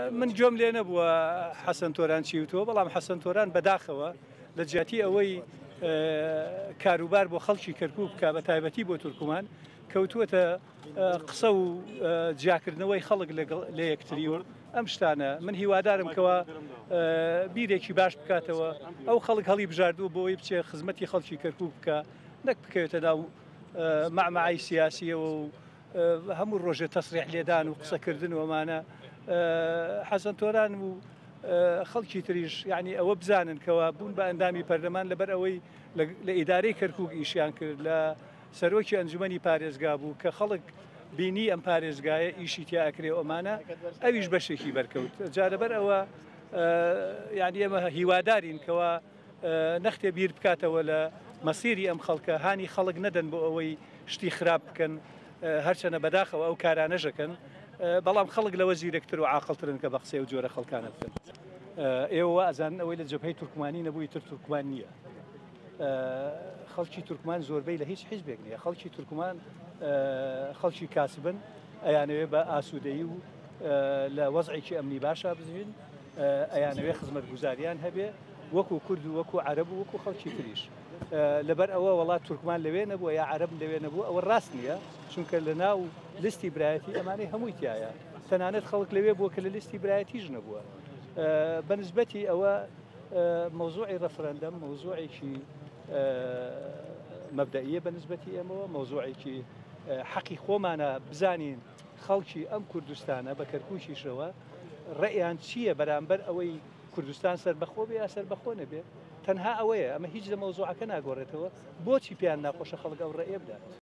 من گوێم لێ نەبووە حەسەن تۆران چی وتەوە، بەڵام حەسەن تۆران بەداخەوە لە جیاتی ئەوەی کاروبار بۆ خەڵکی کەرکووک بکە بە تایبەتی بۆ تورکمان کەوتووەتە قسە و جیاکردنەوەی خەڵک لە یەکتری و ئەم شتانە من هیوادارم کەوە بیرێکی باش بکاتەوە ئەو خەڵک هەڵی بژاردووە بۆی بچێ خزمەتی خەڵکی کەرکووک بکە نەک بکەوێتە ناو مەعمەعەی سیاسیەوە و هەموو ڕۆژێ تەسریح لێدان و قسەکردن وەمانە حەسەن تۆران و خەڵکی تریش یعنی ئەوە بزانن کەوە بوون بە ئەندامی پەرلەمان لەبەر ئەوەی لە ئیدارەی کەرکووک ئیشیان کرد لە سەرۆکی ئەنجومەنی پارێزگا بوو کە خەڵک بینی ئەم پارێزگایە ئیشی تیاکرێ ئەمانە ئەویش بەشێکی بەرکەوت جا لەبەر ئەوە یعنی ئێمە هیوادارین کەوە نەختێ بیر بکاتەوە لە مەسیری ئەم خەڵکە هانی خەڵک نەدەن بۆ ئەوەی شتی خراپ بکەن هەرچەنە بەداخەوە ئەو کارانەژەکەن بەڵام خەڵک لەوە زیرەکتر و عاقڵترن کە بە قسەی و جۆرە خەڵکانە بکەن ئێوە ئەزان ئەوەی لە جەبهەی تورکمانی نەبووی تر تورکمان نییە خەڵکی تورکمان زۆربەی لە هیچ حیزبێک نییە خەڵکی تورکمان خەڵکی کاسبن ئەیانەوێ بە ئاسوودەیی و لە وەزعێکی ئەمنی باشە بزوین ئەیانەوێ خزمەتگوزاریان هەبێ وەکو کورد و وەکو عەرەب و وەکو خەڵکی تریش لەبەر ئەوە وڵات تورکمان لەوێ نەبووە یا عەرەب لەوێ نەبووە ئەوە ڕاست نییە چونکە لە ناو لیستی برایەتی ئەمانەی هەمووی تایە تەنانەت خەڵک لەوێ بووە کە لە لیستی برایەتیش نەبووە بەنسبەتی ئەوە مەوزوعی ڕەفرەندەم مەوزوعێکی مەبدەئیە بەنسبەتی ئێمەوە مەوزوعێکی حەقی خۆمانە بزانین خەڵکی ئەم کوردستانە بە کەرکووکیشەوە ڕێیان چییە بەرامبەر ئەوەی کوردستان سەربەخۆ بێ یا سەربەخۆ نەبێ تەنها ئەوەیە ئەمە هیچ لە مەوزوعەکە ناگۆڕێتەوە بۆچی پێیان ناخۆشە خەڵک ئەو ڕێیە بدات